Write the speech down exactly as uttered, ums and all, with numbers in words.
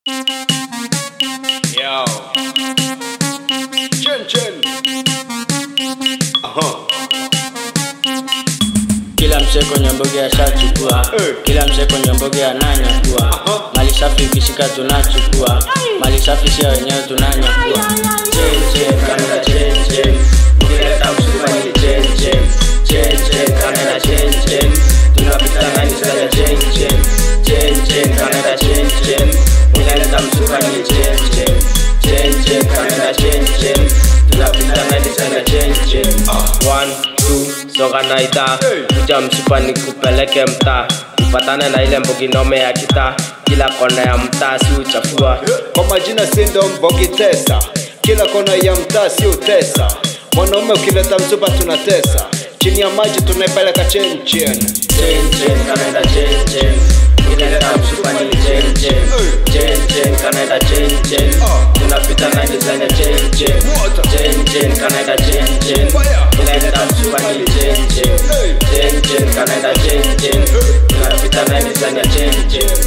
Yo. Chen chen. Aha. Kila msee kwenye mboge ashachukua, hey. Kila msee kwenye mboge ananyakua, uh-huh. Mali safi ukishika tunachukua, mali safi sio wenyewe tunanyakua. Chen chen kanela chen chen, ukileta msupa ni chen chen. Chen chen kanela chen chen, tunapita nani sasa chen chen. Chen chen kanela chen chen, ukileta msupa ni chen chen. Chen chen kanela chen chen, tunapita nani sasa chen chen. One soka na ita, kuja msupa ni kupeleke mta, upatane na ile mbogi nome ya kita, kila kona ya mta si uchafua. Kwa majina sindo mbogi tesa, kila kona ya mta si utesa. Mwanaume ukileta msupa tunatesa, chini ya maji tunaipeleka chen chen. Chen chen kanenda chen chen, ukileta msupa ni chen chen. Chen chen kanenda chen chen, tunapita na design chen chen. Chen chen kanenda chen chen, ukileta msupa ni chen chen. Chen chen kanenda chen chen, tunapita na design chen chen.